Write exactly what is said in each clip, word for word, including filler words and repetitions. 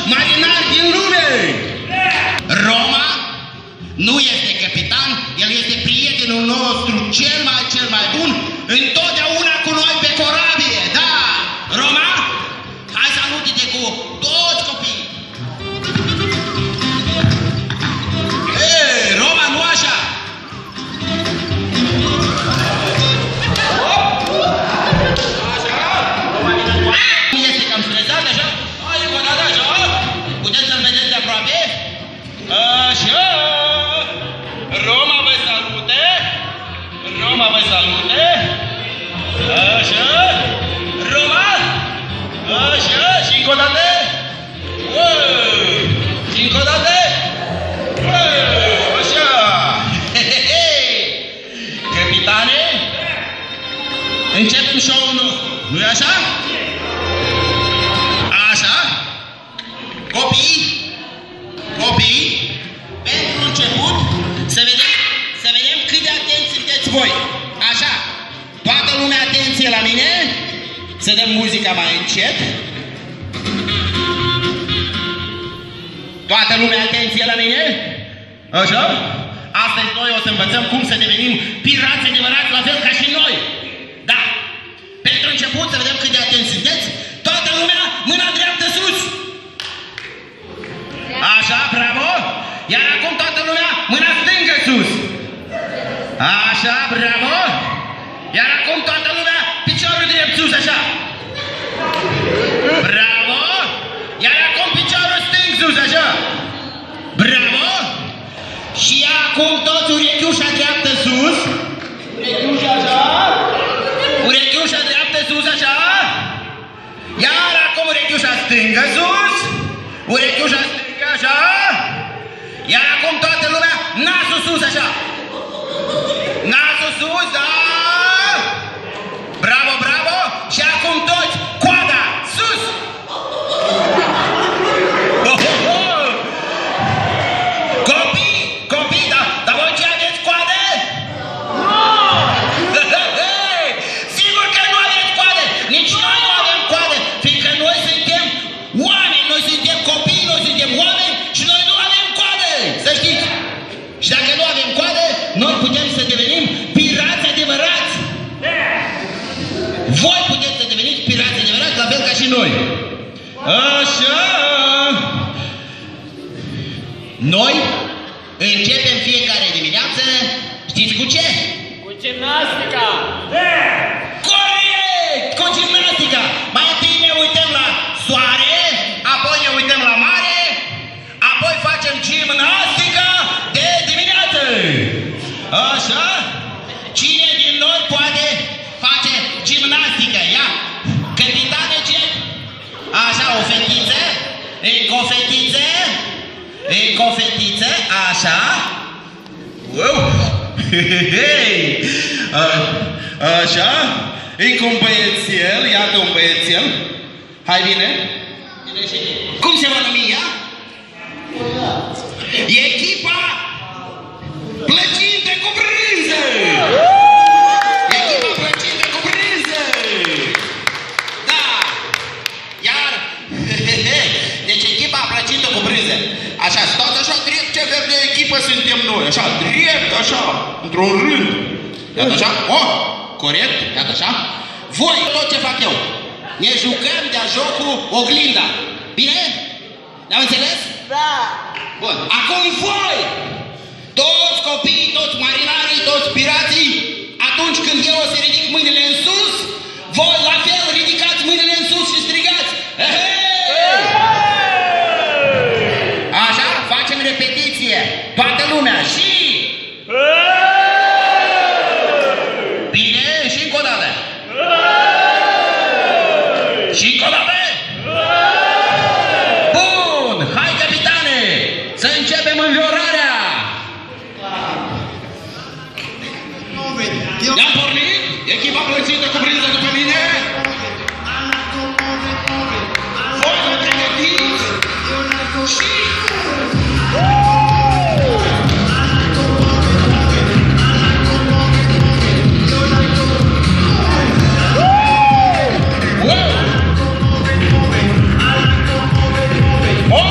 marinar din lume! Roma nu este capitan, el este prietenul nostru cel mai, cel mai bun, întotdeauna cu noi pe corabie, da! Roma, hai să salută-te cu toți copiii! Ei, Roma, nu așa! Este cam stresat, așa? Hai, încă o dată, așa? Puteți să-l vedeți de aproape? Așa! Roma vă salute! Roma vă salute! Așa! Roma! Așa! Și încă o dată! Și încă o dată! Așa! Capitane! Începem show-ul nostru, nu-i așa? Așa? Copii! Copii! Pentru început, să vedem, să vedem cât de atenți sunteți voi. Așa, toată lumea atenție la mine. Să dăm muzica mai încet. Toată lumea atenție la mine. Așa? Astăzi noi o să învățăm cum să devenim pirați adevărați, la fel ca și noi. Da. Pentru început, să vedem cât de atenți sunteți. Toată lumea, mâna dreaptă sus. Așa, bravo. Iar acum toată lumea, mâna stângă sus. Așa, bravo. Iar acum toată lumea, piciorul drept sus, așa. Bravo. Iar acum piciorul stâng sus, așa. Bravo. Și acum toți urechiușa dreaptă sus. Urechiușa așa. Urechiușa dreaptă sus, așa. Iar acum urechiușa stângă sus. Urechiușa stângă, așa. Iar acum toată lumea, nasul sus, așa. Nasul sus, da! Bravo, bravo! Și acum toți, coada, sus! Oh, oh, oh. Copii, copii, da, dar voi ce aveți coade? Sigur că nu aveți coade! Nici noi nu avem coade, fiindcă noi suntem oameni, noi suntem copii, noi suntem oameni și noi nu avem coade! Să știți! Și dacă nu avem coade, noi putem să devenim pirați adevărați. Voi puteți să deveniți pirați adevărați, la fel ca și noi. Așa. Noi începem fiecare dimineață, știți cu ce? Cu gimnastica. Corect! Cu gimnastica. Mai întâi ne uităm la soare, apoi ne uităm la mare, apoi facem gimnastică de dimineață. Așa? Cine din noi poate face gimnastică? Ia! Capitane, ce? Așa, o fetiță, încă o fetiță, încă o fetiță, așa. Wow! Așa? Încă un băiețel, iată un băiețel. Hai, bine. Cum se va numi ea? Echipa Plăcinte cu brânză! Echipa Plăcinte cu brânză! Da! Iar, deci echipa Plăcinte cu brânză. Așa, stați așa drept, ce fel de echipă suntem noi. Așa, drept, așa, într-un rând. Iată așa, o, corect, iată așa. Voi, tot ce fac eu, ne jucăm de-a jocul oglinda. Bine? Ne-am înțeles? Da! Bun, acum voi! Toți copiii, toți marinarii, toți pirații, atunci când eu o să ridic mâinile în sus, voi la fel ridicați mâinile în sus și strigați. Hey! Așa, facem repetiție. Toată lumea și... Bine, și încă o dată. Și încă o dată. Bun, hai capitane, să începem înviorarea. I-am pornit? Echipa Plăcită cu brânză după mine? Voi vă pregătiți? Și... Wow!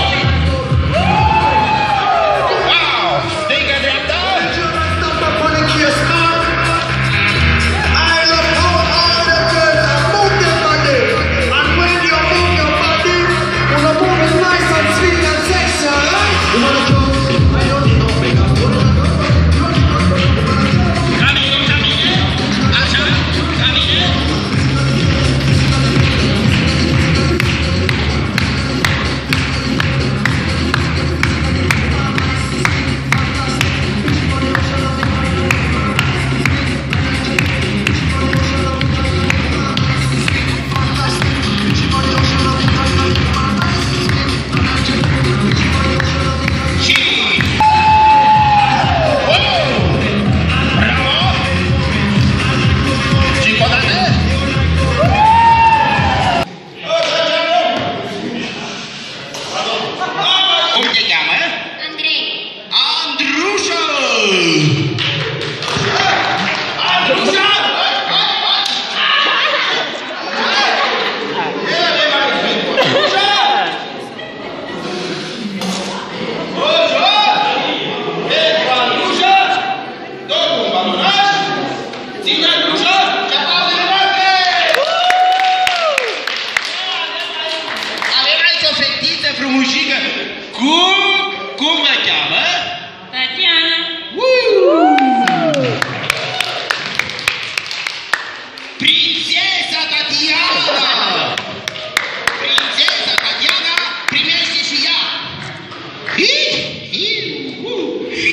frumușică. Cum? Cum vă cheamă? Tatiana. Prințesa Tatiana! Prințesa Tatiana primește și ea. Hi, hi, uh.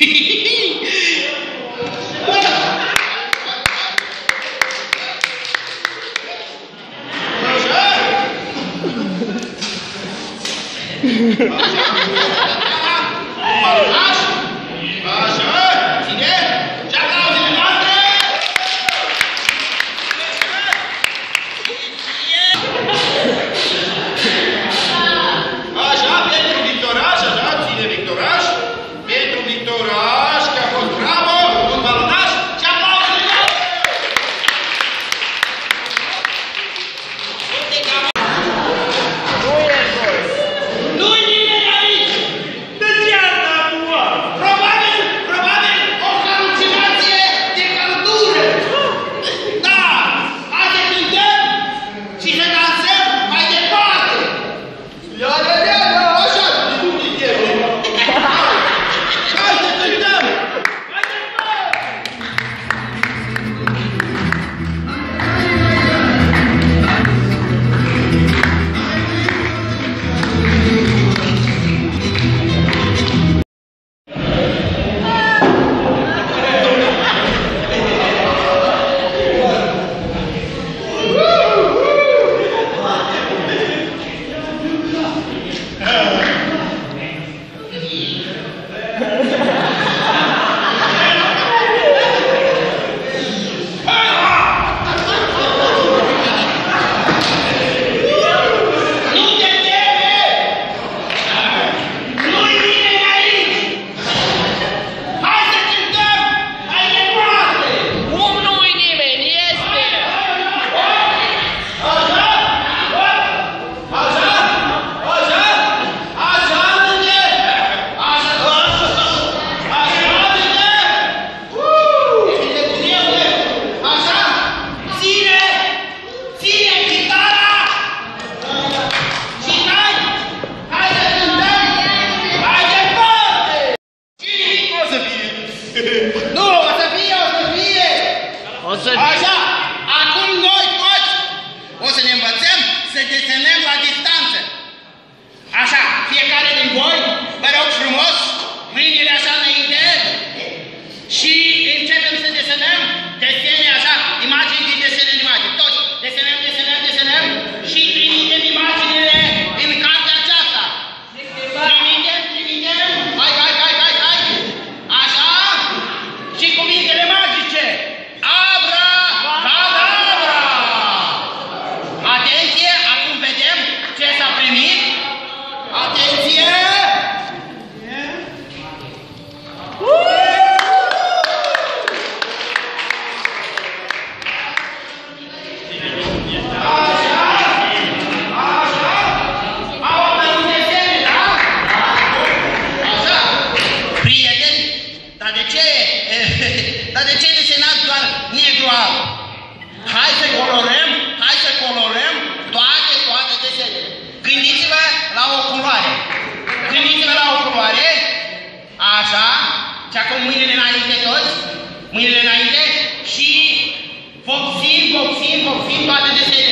Așa, acum noi toți o să ne învățăm să desenăm la distanță. Așa, fiecare din voi, vă rog frumos, mâinile așa înainte și începem să desenăm desene așa, imagini din desene animate. Toți desenăm, desenăm, desenăm și trimitem imaginile în cartea aceasta. Trimitem, trimitem, hai, hai, hai, hai, hai, așa, și cuvintele magice. Abra, cadabra! Atenție, acum vedem ce s-a primit. Atenție! Dar de ce desenați doar negru alb? Hai să colorăm, hai să colorăm toate, toate desenele. Gândiți-vă la o culoare. Gândiți-vă la o culoare. Așa. Și acum mâinile înainte toți. Mâinile înainte. Și vopsim, vopsim, vopsim toate desenele.